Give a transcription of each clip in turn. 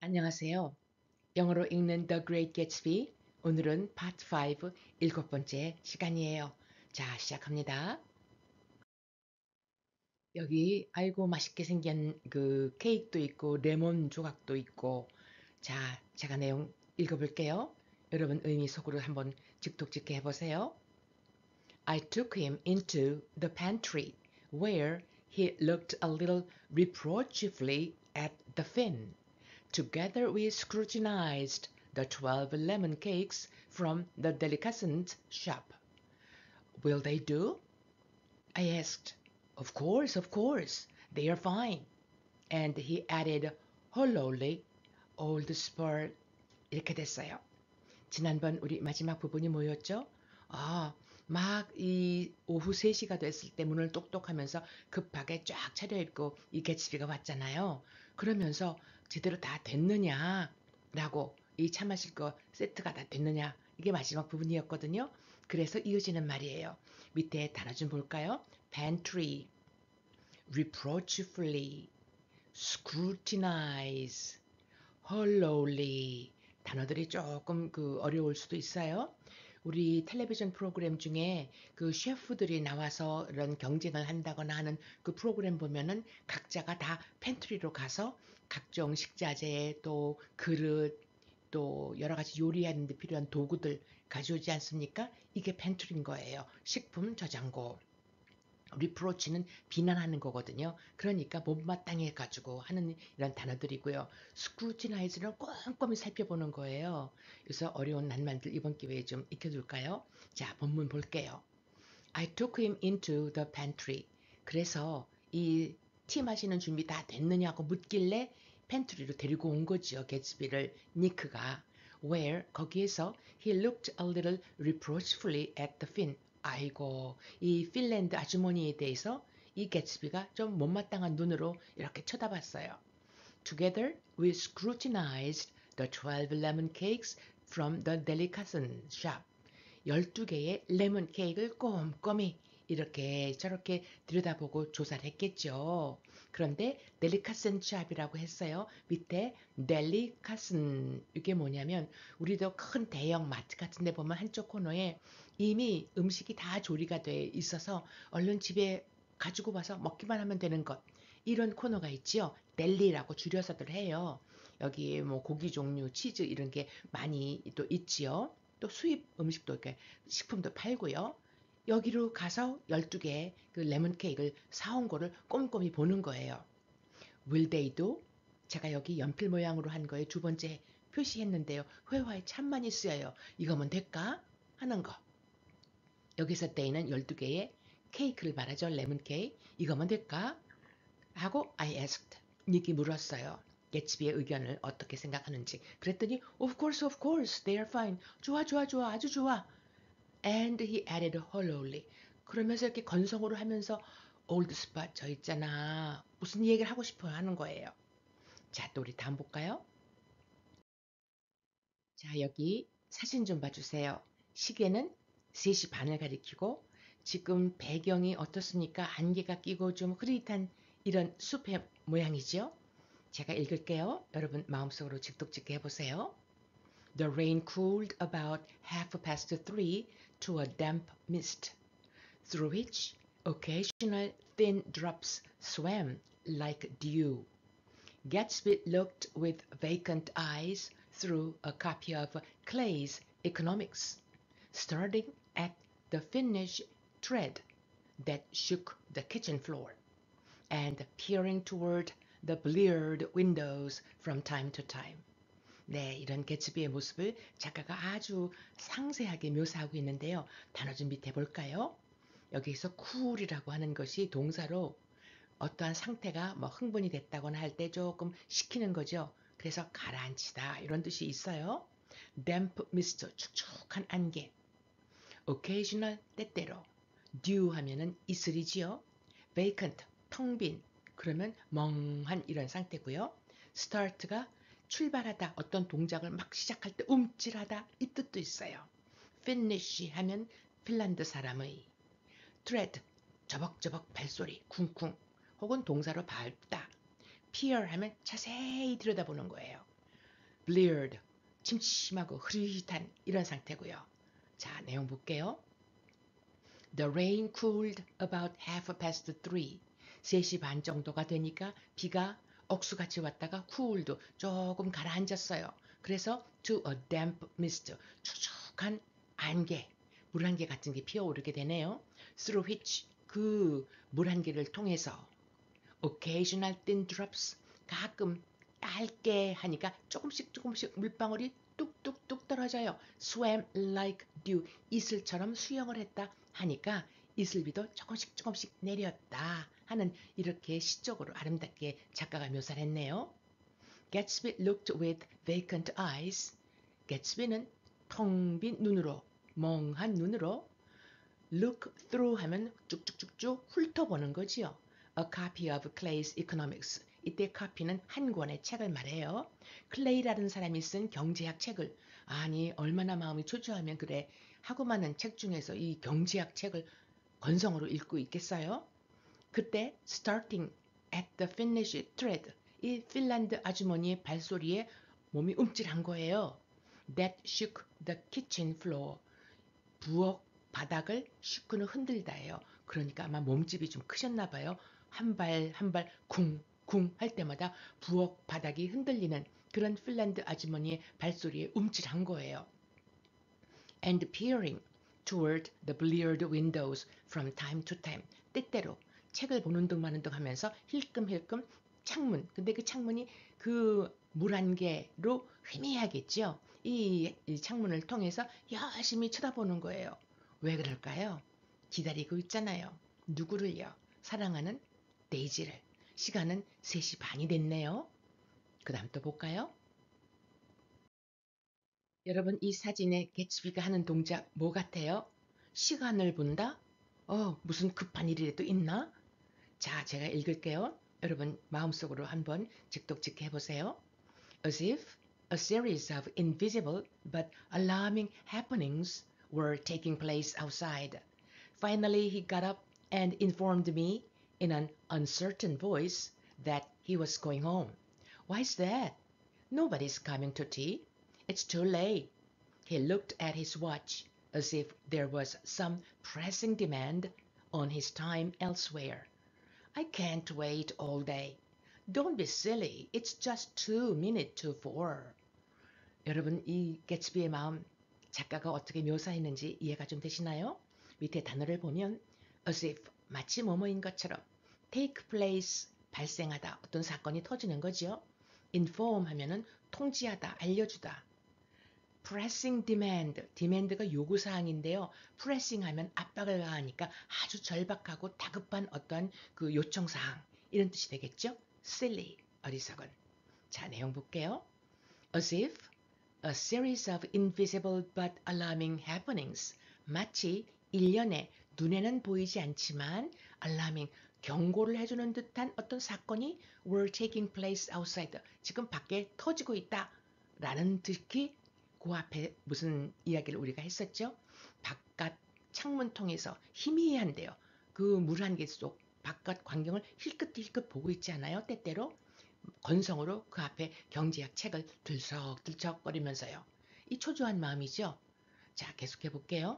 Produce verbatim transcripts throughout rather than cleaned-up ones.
안녕하세요. 영어로 읽는 The Great Gatsby. 오늘은 파트 오 일곱 번째 시간이에요. 자, 시작합니다. 여기 아이고 맛있게 생긴 그 케이크도 있고 레몬 조각도 있고. 자, 제가 내용 읽어볼게요. 여러분 의미 속으로 한번 직독직해 해보세요. I took him into the pantry where he looked a little reproachfully at the fin. Together we scrutinized the twelve lemon cakes from the delicatessen shop. Will they do? I asked. Of course, of course. They are fine. And he added hollowly, old spur. 이렇게 됐어요. 지난번 우리 마지막 부분이 뭐였죠? 아, 막 이 오후 세 시가 됐을 때 문을 똑똑하면서 급하게 쫙 차려입고 이 개츠비가 왔잖아요. 그러면서 제대로 다 됐느냐 라고 이 차 마실 거 세트가 다 됐느냐 이게 마지막 부분이었거든요. 그래서 이어지는 말이에요. 밑에 단어 좀 볼까요? pantry, reproachfully, scrutinize, hollowly 단어들이 조금 그 어려울 수도 있어요. 우리 텔레비전 프로그램 중에 그 셰프들이 나와서 이런 경쟁을 한다거나 하는 그 프로그램 보면은 각자가 다 팬트리로 가서 각종 식자재 또 그릇 또 여러 가지 요리하는 데 필요한 도구들 가져오지 않습니까? 이게 팬트리인 거예요. 식품 저장고. 리프로치는 비난하는 거거든요. 그러니까 못마땅해 가지고 하는 이런 단어들이고요. 스크루티나이즈는 꼼꼼히 살펴보는 거예요. 그래서 어려운 낱말들 이번 기회에 좀 익혀둘까요? 자, 본문 볼게요. I took him into the pantry. 그래서 이 티 마시는 준비 다 됐느냐고 묻길래 팬트리로 데리고 온 거지요. 개츠비를 니크가. Where 거기에서 he looked a little reproachfully at the fin. 아이고 이 핀란드 아주머니에 대해서 이 개츠비가 좀 못마땅한 눈으로 이렇게 쳐다봤어요. Together we scrutinized the twelve lemon cakes from the delicatessen shop. 열두 개의 레몬 케이크를 꼼꼼히 이렇게 저렇게 들여다보고 조사를 했겠죠. 그런데 델리카슨 샵이라고 했어요. 밑에 델리카슨 이게 뭐냐면 우리도 큰 대형 마트 같은 데 보면 한쪽 코너에 이미 음식이 다 조리가 돼 있어서 얼른 집에 가지고 와서 먹기만 하면 되는 것. 이런 코너가 있지요. 델리라고 줄여서들 해요. 여기 뭐 고기 종류, 치즈 이런 게 많이 또 있지요. 또 수입 음식도 이렇게 식품도 팔고요. 여기로 가서 열두 개 그 레몬 케이크를 사온 거를 꼼꼼히 보는 거예요. Will they do? 제가 여기 연필 모양으로 한 거에 두 번째 표시했는데요. 회화에 참 많이 쓰여요. 이거면 될까? 하는 거. 여기서 때에는 열두 개의 케이크를 말하죠. 레몬 케이크. 이거면 될까? 하고 I asked. 닉이 물었어요. 개츠비의 의견을 어떻게 생각하는지. 그랬더니 Of course, of course, they are fine. 좋아, 좋아, 좋아, 아주 좋아. And he added hollowly. 그러면서 이렇게 건성으로 하면서 old spot 저 있잖아. 무슨 얘기를 하고 싶어요 하는 거예요. 자, 또 우리 다음 볼까요? 자, 여기 사진 좀 봐주세요. 시계는 세 시 반을 가리키고 지금 배경이 어떻습니까? 안개가 끼고 좀 흐릿한 이런 숲의 모양이죠? 제가 읽을게요. 여러분 마음속으로 직독직해 해보세요. The rain cooled about half past three to a damp mist, through which occasional thin drops swam like dew. Gatsby looked with vacant eyes through a copy of Clay's Economics, starting at the finished thread that shook the kitchen floor, and peering toward the bleared windows from time to time. 네, 이런 개츠비의 모습을 작가가 아주 상세하게 묘사하고 있는데요. 단어 좀 밑에 볼까요? 여기서 cool이라고 하는 것이 동사로 어떠한 상태가 뭐 흥분이 됐다거나 할 때 조금 식히는 거죠. 그래서 가라앉히다 이런 뜻이 있어요. damp mist, 축축한 안개. occasional, 때때로. dew 하면은 이슬이지요. vacant, 텅 빈. 그러면 멍한 이런 상태고요. start가 출발하다, 어떤 동작을 막 시작할 때 움찔하다 이 뜻도 있어요. finish 하면 핀란드 사람의. tread, 저벅저벅 발소리, 쿵쿵. 혹은 동사로 밟다. peer 하면 자세히 들여다보는 거예요. bleared, 침침하고 흐릿한 이런 상태고요. 자, 내용 볼게요. The rain cooled about half past three. 세 시 반 정도가 되니까 비가 억수같이 왔다가 cooled, 조금 가라앉았어요. 그래서 to a damp mist, 축축한 안개, 물안개 같은 게 피어오르게 되네요. Through which, 그 물안개를 통해서 occasional thin drops, 가끔 얇게 하니까 조금씩 조금씩 물방울이 뚝뚝뚝 떨어져요. swam like dew, 이슬처럼 수영을 했다 하니까 이슬비도 조금씩 조금씩 내렸다 하는 이렇게 시적으로 아름답게 작가가 묘사를 했네요. Gatsby looked with vacant eyes. Gatsby는 텅 빈 눈으로, 멍한 눈으로 look through 하면 쭉쭉쭉쭉 훑어보는 거지요. A copy of Clay's Economics. 이때 copy는 한 권의 책을 말해요. 클레이라는 사람이 쓴 경제학 책을, 아니 얼마나 마음이 초조하면 그래 하고 많은 책 중에서 이 경제학 책을 건성으로 읽고 있겠어요? 그때 starting at the Finnish thread, 이 핀란드 아주머니의 발소리에 몸이 움찔한 거예요. That shook the kitchen floor. 부엌 바닥을 슈크는 흔들다예요. 그러니까 아마 몸집이 좀 크셨나 봐요. 한 발 한 발 쿵쿵 할 때마다 부엌 바닥이 흔들리는 그런 핀란드 아주머니의 발소리에 움찔한 거예요. And peering toward the bleared windows from time to time. 때때로 책을 보는 둥 마는 둥 하면서 힐끔힐끔 창문. 근데 그 창문이 그 물안개로 희미하겠죠. 이, 이 창문을 통해서 열심히 쳐다보는 거예요. 왜 그럴까요? 기다리고 있잖아요. 누구를요? 사랑하는 데이지를. 시간은 세 시 반이 됐네요. 그 다음 또 볼까요? 여러분 이 사진에 개츠비가 하는 동작 뭐 같아요? 시간을 본다? 어, 무슨 급한 일이라도 있나? 자, 제가 읽을게요. 여러분 마음속으로 한번 직독직해 보세요. As if a series of invisible but alarming happenings were taking place outside. Finally he got up and informed me in an uncertain voice that he was going home. Why's that? Nobody's coming to tea. It's too late. He looked at his watch as if there was some pressing demand on his time elsewhere. I can't wait all day. Don't be silly. It's just two minutes to four. 여러분 이 개츠비의 마음 작가가 어떻게 묘사했는지 이해가 좀 되시나요? 밑에 단어를 보면 as if 마치 뭐뭐인 것처럼 take place 발생하다 어떤 사건이 터지는 거죠. inform 하면은 통지하다 알려주다. pressing demand, demand가 요구사항인데요. pressing 하면 압박을 가하니까 아주 절박하고 다급한 어떤 그 요청사항 이런 뜻이 되겠죠. silly, 어리석은. 자, 내용 볼게요. As if a series of invisible but alarming happenings, 마치 일련의 눈에는 보이지 않지만 alarming, 경고를 해주는 듯한 어떤 사건이 were taking place outside, 지금 밖에 터지고 있다 라는 특히 그 앞에 무슨 이야기를 우리가 했었죠? 바깥 창문 통해서 희미한데요. 그 물안개 속 바깥 광경을 힐끗힐끗 보고 있지 않아요? 때때로 건성으로 그 앞에 경제학 책을 들썩들썩거리면서요. 이 초조한 마음이죠. 자, 계속해 볼게요.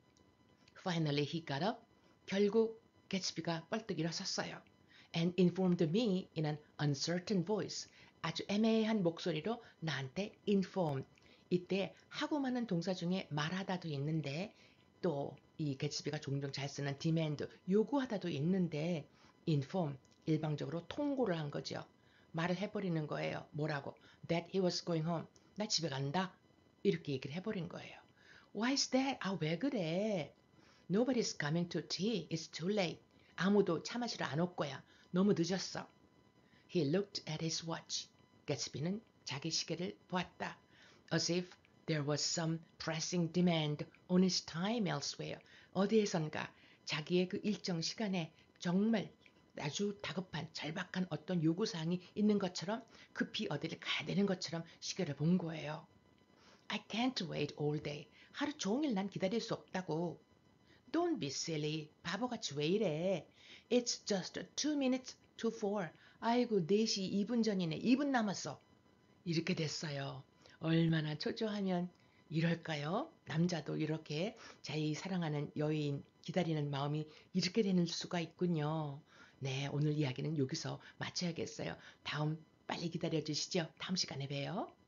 Finally he got up. 결국 개츠비가 뻘떡 일어섰어요. And informed me in an uncertain voice. 아주 애매한 목소리로 나한테 informed. 이때 하고 많은 동사 중에 말하다도 있는데 또 이 개츠비가 종종 잘 쓰는 demand, 요구하다도 있는데 inform, 일방적으로 통고를 한 거죠. 말을 해버리는 거예요. 뭐라고? That he was going home. 나 집에 간다. 이렇게 얘기를 해버린 거예요. Why's that? 아, 왜 그래? Nobody's coming to tea. It's too late. 아무도 차 마시러 안 올 거야. 너무 늦었어. He looked at his watch. 개츠비는 자기 시계를 보았다. As if there was some pressing demand on his time elsewhere. 어디에선가 자기의 그 일정 시간에 정말 아주 다급한 절박한 어떤 요구사항이 있는 것처럼 급히 어디를 가야 되는 것처럼 시계를 본 거예요. I can't wait all day. 하루 종일 난 기다릴 수 없다고. Don't be silly. 바보같이 왜 이래. It's just two minutes to four. 아이고 네 시 이 분 전이네. 이 분 남았어. 이렇게 됐어요. 얼마나 초조하면 이럴까요? 남자도 이렇게 자기 사랑하는 여인 기다리는 마음이 이렇게 되는 수가 있군요. 네, 오늘 이야기는 여기서 마쳐야겠어요. 다음 빨리 기다려 주시죠. 다음 시간에 봬요.